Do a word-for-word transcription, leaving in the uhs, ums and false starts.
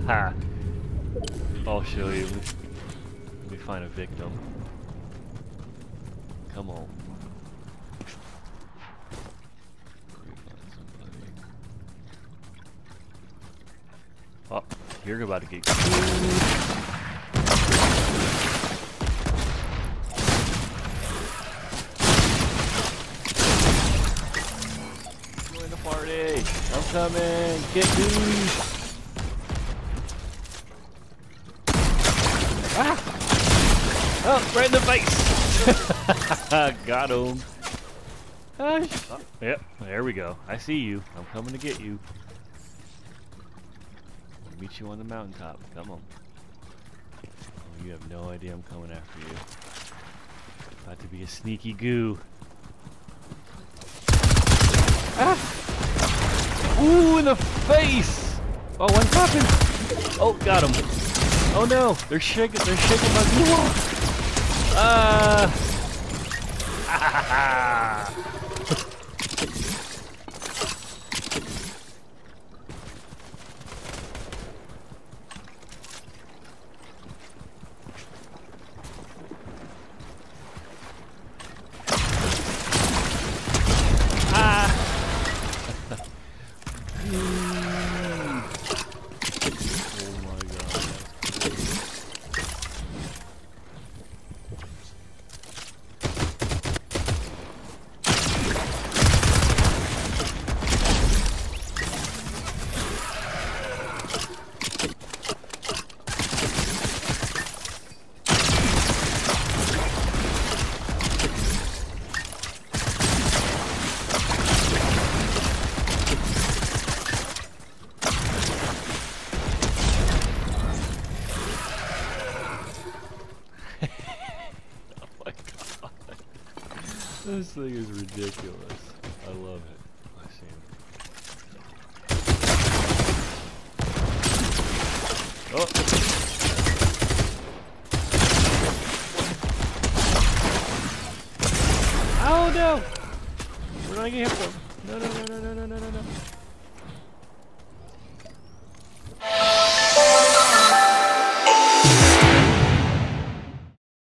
I'll show you. Let me find a victim. Come on. Let me find somebody. Oh, you're about to get join the party. I'm coming. Get loose. Ah! Oh, right in the face! Got him. Oh, yep, there we go. I see you. I'm coming to get you. I'll meet you on the mountaintop. Come on. Oh, you have no idea I'm coming after you. About to be a sneaky goo. Ah! Ooh, in the face! Oh, one popping! Oh, got him. Oh no, they're shaking, they're shaking my glue off. Ah! Ah! This thing is ridiculous. I love it. I see him. Oh! Oh no! We're not gonna hit them. No, no, no, no, no, no, no, no.